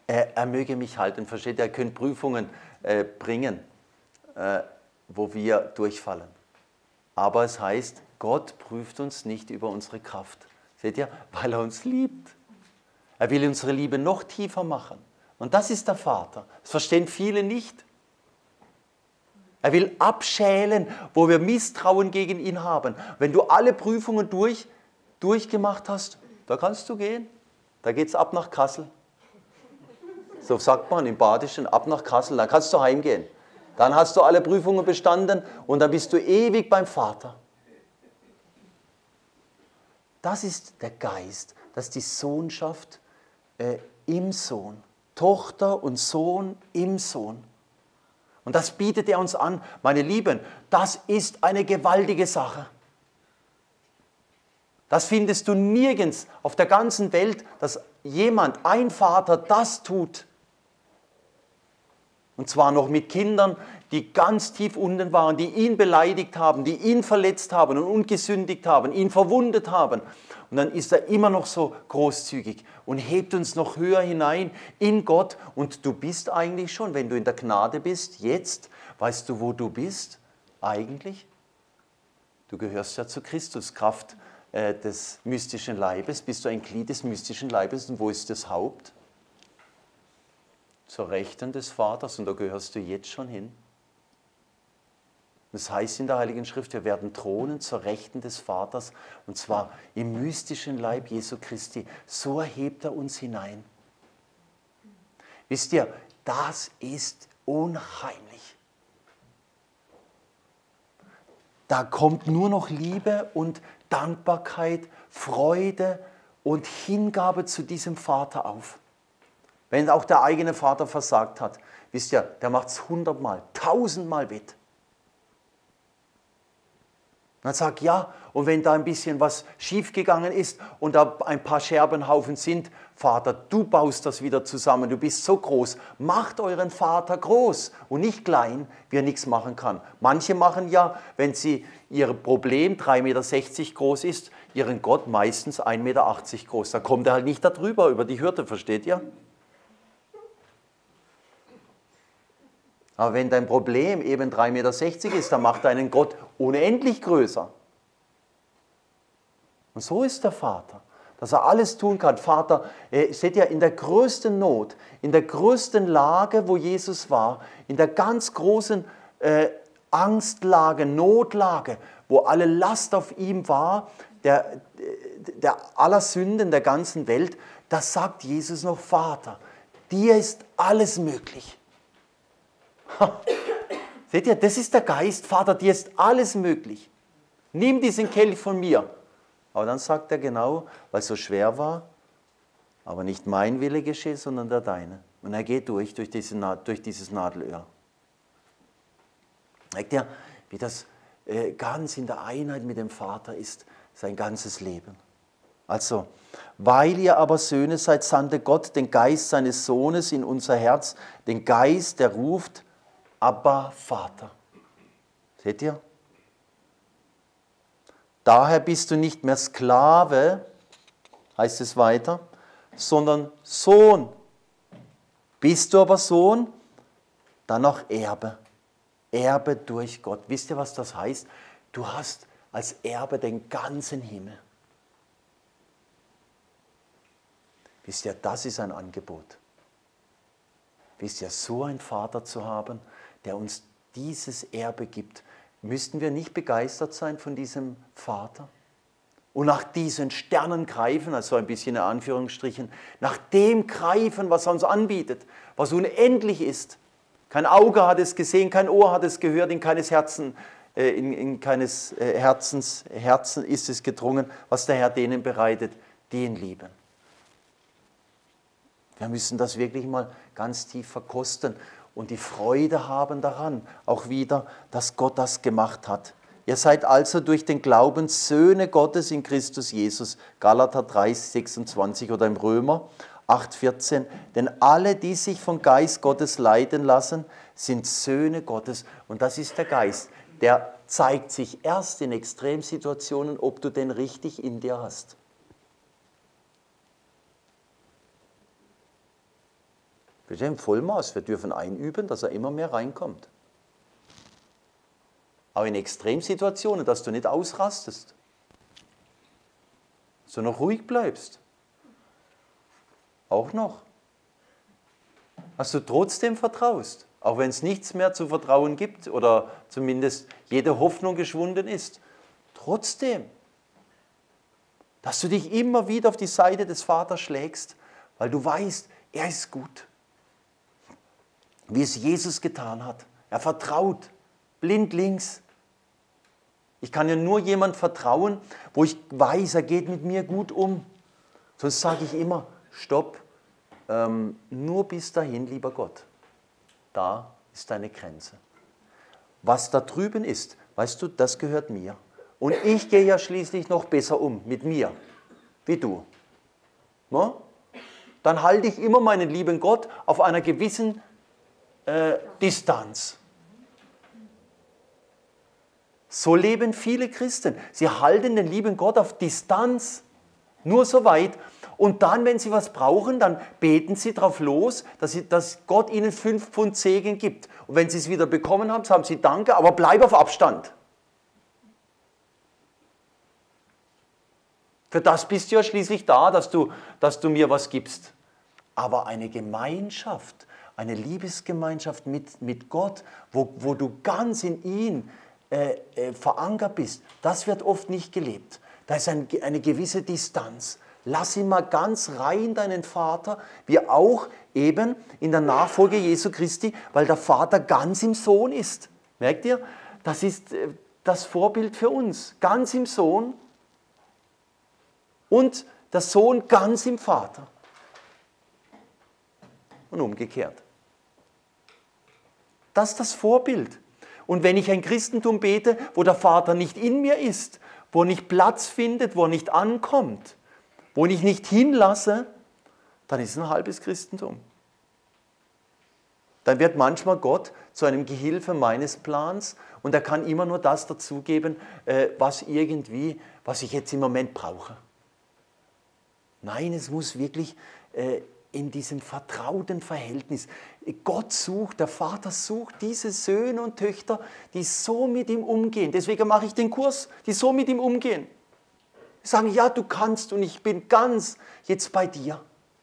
er möge mich halten. Versteht ihr, er könnte Prüfungen bringen, wo wir durchfallen. Aber es heißt, Gott prüft uns nicht über unsere Kraft. Seht ihr? Weil er uns liebt. Er will unsere Liebe noch tiefer machen. Und das ist der Vater. Das verstehen viele nicht. Er will abschälen, wo wir Misstrauen gegen ihn haben. Wenn du alle Prüfungen durchgemacht hast, da kannst du gehen. Da geht es ab nach Kassel. So sagt man im Badischen, ab nach Kassel, dann kannst du heimgehen. Dann hast du alle Prüfungen bestanden und dann bist du ewig beim Vater. Das ist der Geist, das ist die Sohnschaft im Sohn. Tochter und Sohn im Sohn. Und das bietet er uns an. Meine Lieben, das ist eine gewaltige Sache. Das findest du nirgends auf der ganzen Welt, dass jemand, ein Vater, das tut. Und zwar noch mit Kindern, die ganz tief unten waren, die ihn beleidigt haben, die ihn verletzt haben und gesündigt haben, ihn verwundet haben. Und dann ist er immer noch so großzügig und hebt uns noch höher hinein in Gott. Und du bist eigentlich schon, wenn du in der Gnade bist, jetzt, weißt du, wo du bist? Eigentlich? Du gehörst ja zu Christus, Kraft des mystischen Leibes. Bist du ein Glied des mystischen Leibes und wo ist das Haupt? Zur Rechten des Vaters und da gehörst du jetzt schon hin. Das heißt in der Heiligen Schrift, wir werden thronen zur Rechten des Vaters und zwar im mystischen Leib Jesu Christi. So erhebt er uns hinein. Wisst ihr, das ist unheimlich. Da kommt nur noch Liebe und Dankbarkeit, Freude und Hingabe zu diesem Vater auf. Wenn auch der eigene Vater versagt hat, wisst ihr, der macht es 100-mal, 1000-mal wett. Dann sagt ja, und wenn da ein bisschen was schiefgegangen ist und da ein paar Scherbenhaufen sind, Vater, du baust das wieder zusammen, du bist so groß, macht euren Vater groß und nicht klein, wie er nichts machen kann. Manche machen ja, wenn sie ihr Problem 3,60 Meter groß ist, ihren Gott meistens 1,80 Meter groß. Da kommt er halt nicht darüber, über die Hürde, versteht ihr? Aber wenn dein Problem eben 3,60 Meter ist, dann macht deinen Gott unendlich größer. Und so ist der Vater, dass er alles tun kann. Vater, seht ihr, in der größten Not, in der größten Lage, wo Jesus war, in der ganz großen Angstlage, Notlage, wo alle Last auf ihm war, der aller Sünden der ganzen Welt, da sagt Jesus noch, Vater, dir ist alles möglich. Seht ihr, das ist der Geist, Vater, dir ist alles möglich. Nimm diesen Kelch von mir. Aber dann sagt er genau, weil es so schwer war, aber nicht mein Wille geschehe, sondern der deine. Und er geht durch dieses Nadelöhr. Merkt ihr, wie das ganz in der Einheit mit dem Vater ist, sein ganzes Leben. Also, weil ihr aber Söhne seid, sandte Gott den Geist seines Sohnes in unser Herz, den Geist, der ruft, Abba, Vater. Seht ihr? Daher bist du nicht mehr Sklave, heißt es weiter, sondern Sohn. Bist du aber Sohn, dann auch Erbe. Erbe durch Gott. Wisst ihr, was das heißt? Du hast als Erbe den ganzen Himmel. Wisst ihr, das ist ein Angebot. Wisst ihr, so einen Vater zu haben, der uns dieses Erbe gibt, müssten wir nicht begeistert sein von diesem Vater? Und nach diesen Sternen greifen, also ein bisschen in Anführungsstrichen, nach dem greifen, was er uns anbietet, was unendlich ist. Kein Auge hat es gesehen, kein Ohr hat es gehört, in keines Herzen ist es gedrungen, was der Herr denen bereitet, die ihn lieben. Wir müssen das wirklich mal ganz tief verkosten und die Freude haben daran, auch wieder, dass Gott das gemacht hat. Ihr seid also durch den Glauben Söhne Gottes in Christus Jesus, Galater 3, 26 oder im Römer 8, 14. Denn alle, die sich vom Geist Gottes leiten lassen, sind Söhne Gottes. Und das ist der Geist, der zeigt sich erst in Extremsituationen, ob du den richtig in dir hast. Bitte im Vollmaß. Wir dürfen einüben, dass er immer mehr reinkommt. Aber in Extremsituationen, dass du nicht ausrastest, sondern ruhig bleibst. Auch noch. Dass du trotzdem vertraust, auch wenn es nichts mehr zu vertrauen gibt oder zumindest jede Hoffnung geschwunden ist. Trotzdem, dass du dich immer wieder auf die Seite des Vaters schlägst, weil du weißt, er ist gut. Wie es Jesus getan hat. Er vertraut blindlings. Ich kann ja nur jemand vertrauen, wo ich weiß, er geht mit mir gut um. Sonst sage ich immer, stopp, nur bis dahin, lieber Gott. Da ist deine Grenze. Was da drüben ist, weißt du, das gehört mir. Und ich gehe ja schließlich noch besser um mit mir, wie du. No? Dann halte ich immer meinen lieben Gott auf einer gewissen Distanz. So leben viele Christen. Sie halten den lieben Gott auf Distanz, nur so weit. Und dann, wenn sie was brauchen, dann beten sie drauf los, dass Gott ihnen 5 Pfund Segen gibt. Und wenn sie es wieder bekommen haben, sagen sie Danke, aber bleib auf Abstand. Für das bist du ja schließlich da, dass du mir was gibst. Aber eine Gemeinschaft, eine Liebesgemeinschaft mit Gott, wo du ganz in ihn verankert bist, das wird oft nicht gelebt. Da ist eine gewisse Distanz. Lass ihn mal ganz rein, deinen Vater, wie auch eben in der Nachfolge Jesu Christi, weil der Vater ganz im Sohn ist. Merkt ihr? Das ist das Vorbild für uns. Ganz im Sohn und der Sohn ganz im Vater. Und umgekehrt. Das ist das Vorbild. Und wenn ich ein Christentum bete, wo der Vater nicht in mir ist, wo er nicht Platz findet, wo er nicht ankommt, wo ich nicht hinlasse, dann ist es ein halbes Christentum. Dann wird manchmal Gott zu einem Gehilfe meines Plans und er kann immer nur das dazugeben, was ich jetzt im Moment brauche. Nein, es muss wirklich in diesem vertrauten Verhältnis. Gott sucht, der Vater sucht diese Söhne und Töchter, die so mit ihm umgehen. Deswegen mache ich den Kurs, die so mit ihm umgehen. Die sagen, ja, du kannst und ich bin ganz jetzt bei dir.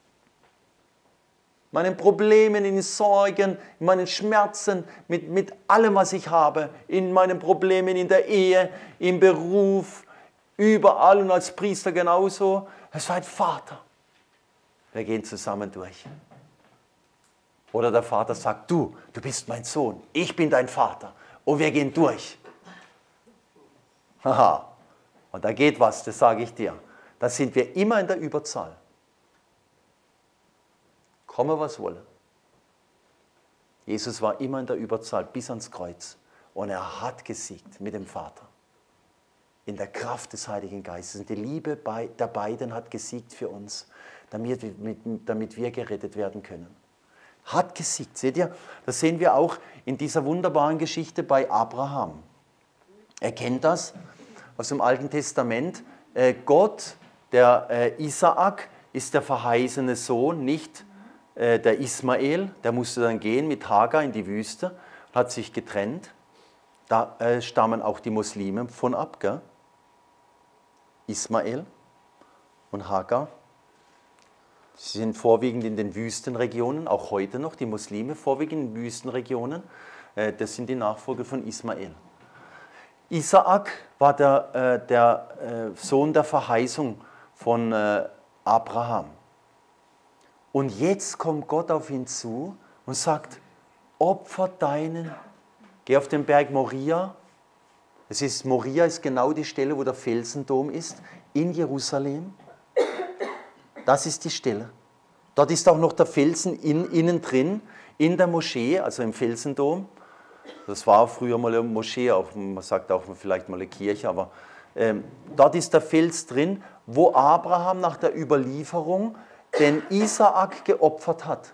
Meinen Problemen, in den Sorgen, in meinen Schmerzen, mit allem, was ich habe, in meinen Problemen in der Ehe, im Beruf, überall und als Priester genauso. Es war ein Vater. Wir gehen zusammen durch. Oder der Vater sagt, du bist mein Sohn, ich bin dein Vater und wir gehen durch. Haha, und da geht was, das sage ich dir. Da sind wir immer in der Überzahl. Komme, was wolle. Jesus war immer in der Überzahl bis ans Kreuz und er hat gesiegt mit dem Vater. In der Kraft des Heiligen Geistes. Und die Liebe der beiden hat gesiegt für uns, damit wir gerettet werden können. Hat gesiegt. Seht ihr, das sehen wir auch in dieser wunderbaren Geschichte bei Abraham. Er kennt das aus dem Alten Testament. Gott, der Isaak, ist der verheißene Sohn, nicht der Ismael. Der musste dann gehen mit Hagar in die Wüste, hat sich getrennt. Da stammen auch die Muslime von ab, gell? Ismael und Hagar. Sie sind vorwiegend in den Wüstenregionen, auch heute noch die Muslime, vorwiegend in Wüstenregionen. Das sind die Nachfolger von Ismael. Isaak war der Sohn der Verheißung von Abraham. Und jetzt kommt Gott auf ihn zu und sagt, opfer geh auf den Berg Moria. Moria ist genau die Stelle, wo der Felsendom ist, in Jerusalem. Das ist die Stelle. Dort ist auch noch der Felsen innen drin, in der Moschee, also im Felsendom. Das war früher mal eine Moschee, auch, man sagt auch vielleicht mal eine Kirche, aber dort ist der Fels drin, wo Abraham nach der Überlieferung den Isaak geopfert hat.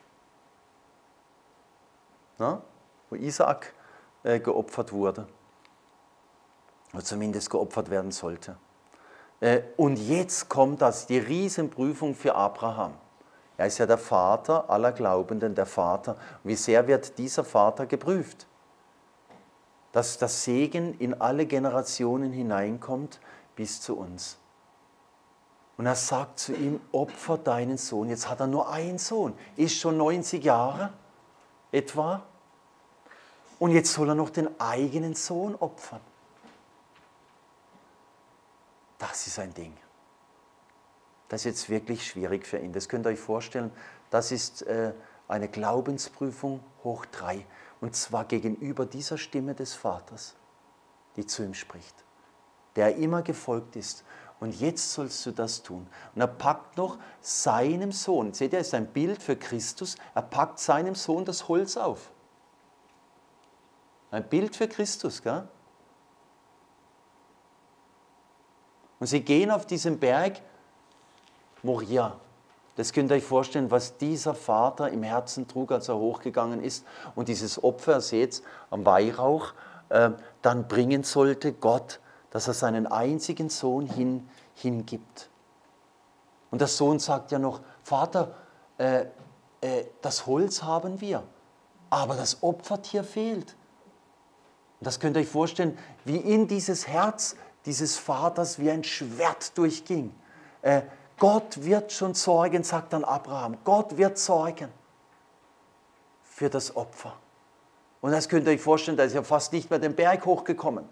Na? Wo Isaak geopfert wurde. Oder zumindest geopfert werden sollte. Und jetzt kommt die Riesenprüfung für Abraham. Er ist ja der Vater aller Glaubenden, der Vater. Und wie sehr wird dieser Vater geprüft? Dass das Segen in alle Generationen hineinkommt bis zu uns. Und er sagt zu ihm, opfer deinen Sohn. Jetzt hat er nur einen Sohn, ist schon 90 Jahre etwa. Und jetzt soll er noch den eigenen Sohn opfern. Das ist ein Ding. Das ist jetzt wirklich schwierig für ihn. Das könnt ihr euch vorstellen. Das ist eine Glaubensprüfung hoch 3. Und zwar gegenüber dieser Stimme des Vaters, die zu ihm spricht, der immer gefolgt ist. Und jetzt sollst du das tun. Und er packt noch seinem Sohn, seht ihr, ist ein Bild für Christus, er packt seinem Sohn das Holz auf. Ein Bild für Christus, gell? Und sie gehen auf diesen Berg Moria. Das könnt ihr euch vorstellen, was dieser Vater im Herzen trug, als er hochgegangen ist und dieses Opfer, seht am Weihrauch, dann bringen sollte Gott, dass er seinen einzigen Sohn hingibt. Und der Sohn sagt ja noch, Vater, das Holz haben wir, aber das Opfertier fehlt. Und das könnt ihr euch vorstellen, wie in dieses Herz dieses Vaters wie ein Schwert durchging. Gott wird schon sorgen, sagt dann Abraham. Gott wird sorgen für das Opfer. Und das könnt ihr euch vorstellen, da ist ja fast nicht mehr den Berg hochgekommen.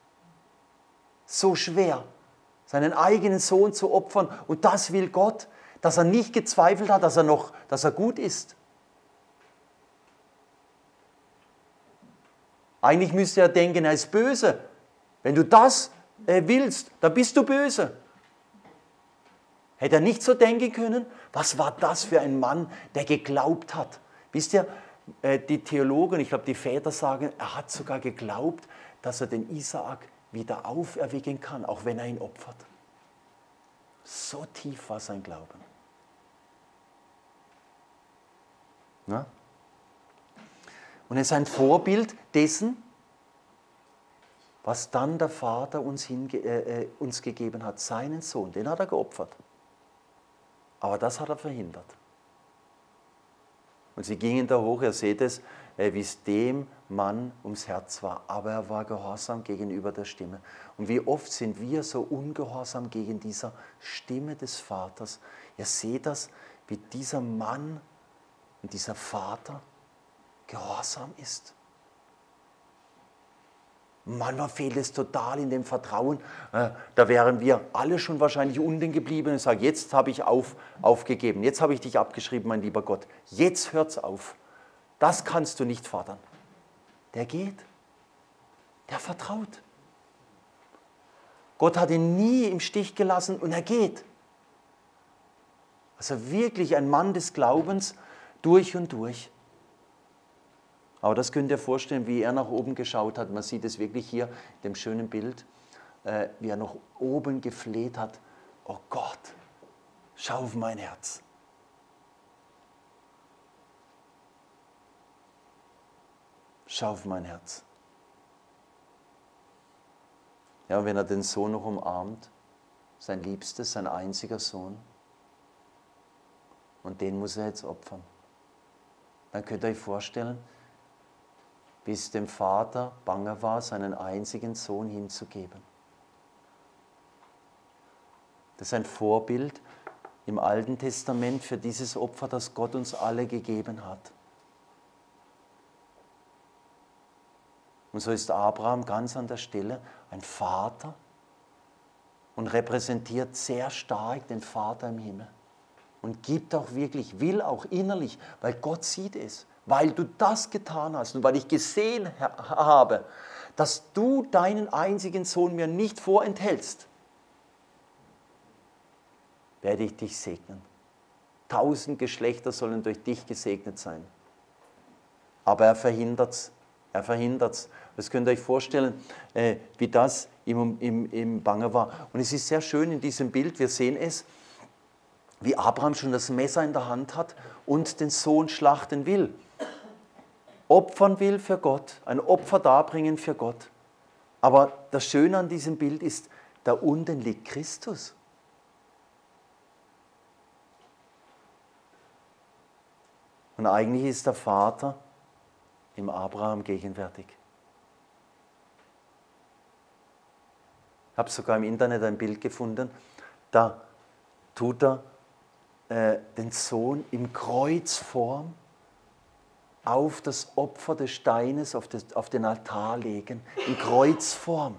So schwer, seinen eigenen Sohn zu opfern. Und das will Gott, dass er nicht gezweifelt hat, dass er gut ist. Eigentlich müsste er denken, er ist böse. Wenn du das willst, dann bist du böse. Hätte er nicht so denken können? Was war das für ein Mann, der geglaubt hat? Wisst ihr, die Theologen, ich glaube die Väter sagen, er hat sogar geglaubt, dass er den Isaak wieder auferwecken kann, auch wenn er ihn opfert. So tief war sein Glauben. Ja? Und er ist ein Vorbild dessen, was dann der Vater uns gegeben hat, seinen Sohn, den hat er geopfert. Aber das hat er verhindert. Und sie gingen da hoch, ihr seht es, wie es dem Mann ums Herz war. Aber er war gehorsam gegenüber der Stimme. Und wie oft sind wir so ungehorsam gegen dieser Stimme des Vaters. Ihr seht das, wie dieser Mann und dieser Vater gehorsam ist. Manchmal fehlt es total in dem Vertrauen. Da wären wir alle schon wahrscheinlich unten geblieben und sagen, jetzt habe ich aufgegeben, jetzt habe ich dich abgeschrieben, mein lieber Gott. Jetzt hört's auf. Das kannst du nicht fordern. Der geht. Der vertraut. Gott hat ihn nie im Stich gelassen und er geht. Also wirklich ein Mann des Glaubens durch und durch. Aber das könnt ihr vorstellen, wie er nach oben geschaut hat. Man sieht es wirklich hier in dem schönen Bild, wie er nach oben gefleht hat. Oh Gott, schau auf mein Herz. Schau auf mein Herz. Ja, wenn er den Sohn noch umarmt, sein Liebstes, sein einziger Sohn, und den muss er jetzt opfern. Dann könnt ihr euch vorstellen, wie es dem Vater bange war, seinen einzigen Sohn hinzugeben. Das ist ein Vorbild im Alten Testament für dieses Opfer, das Gott uns alle gegeben hat. Und so ist Abraham ganz an der Stelle ein Vater und repräsentiert sehr stark den Vater im Himmel. Und gibt auch wirklich, will auch innerlich, weil Gott sieht es. Weil du das getan hast und weil ich gesehen habe, dass du deinen einzigen Sohn mir nicht vorenthältst, werde ich dich segnen. 1000 Geschlechter sollen durch dich gesegnet sein. Aber er verhindert es. Er verhindert es. Das könnt ihr euch vorstellen, wie das im Bange war. Und es ist sehr schön in diesem Bild, wir sehen es, wie Abraham schon das Messer in der Hand hat und den Sohn schlachten will. Opfern will für Gott, ein Opfer darbringen für Gott. Aber das Schöne an diesem Bild ist, da unten liegt Christus. Und eigentlich ist der Vater im Abraham gegenwärtig. Ich habe sogar im Internet ein Bild gefunden, da tut er den Sohn in Kreuzform auf das Opfer des Steines, auf den Altar legen, in Kreuzform.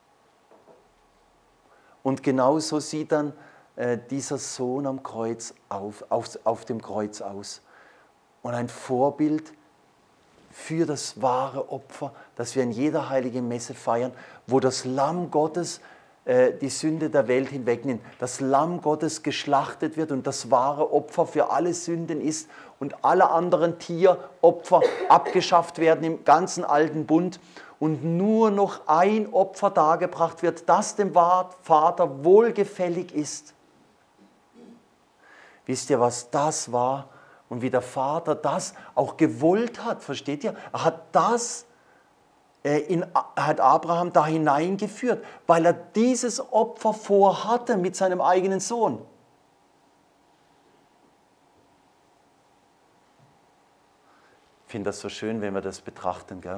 Und genauso sieht dann dieser Sohn am Kreuz auf dem Kreuz aus. Und ein Vorbild für das wahre Opfer, das wir in jeder heiligen Messe feiern, wo das Lamm Gottes die Sünde der Welt hinwegnimmt, das Lamm Gottes geschlachtet wird und das wahre Opfer für alle Sünden ist und alle anderen Tieropfer abgeschafft werden im ganzen alten Bund und nur noch ein Opfer dargebracht wird, das dem Vater wohlgefällig ist. Wisst ihr, was das war und wie der Vater das auch gewollt hat, versteht ihr? Er hat Abraham da hineingeführt, weil er dieses Opfer vorhatte mit seinem eigenen Sohn. Ich finde das so schön, wenn wir das betrachten, gell?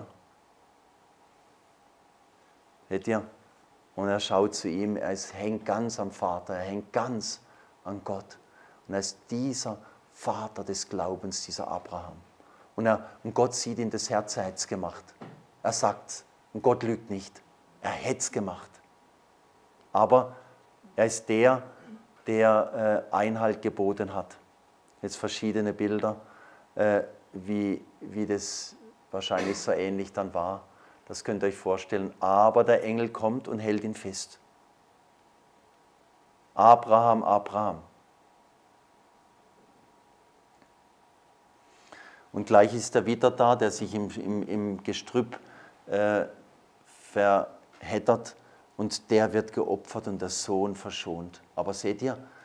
Seht ihr? Und er schaut zu ihm, hängt ganz am Vater, er hängt ganz an Gott. Und er ist dieser Vater des Glaubens, dieser Abraham. Und Gott sieht ihn das Herz, er hat es gemacht. Er sagt, und Gott lügt nicht, er hätte es gemacht. Aber er ist der Einhalt geboten hat. Jetzt verschiedene Bilder, wie das wahrscheinlich so ähnlich dann war. Das könnt ihr euch vorstellen. Aber der Engel kommt und hält ihn fest. Abraham, Abraham. Und gleich ist der Widder da, der sich im Gestrüpp verheddert und der wird geopfert und der Sohn verschont. Aber seht ihr,